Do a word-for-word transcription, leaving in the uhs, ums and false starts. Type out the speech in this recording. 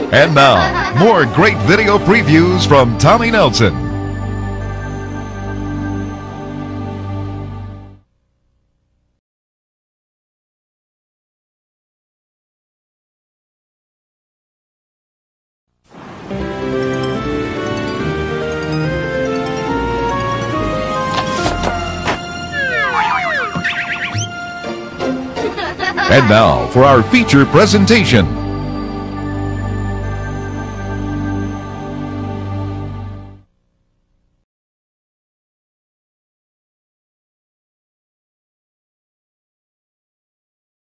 And now, more great video previews from Tommy Nelson. And now for our feature presentation.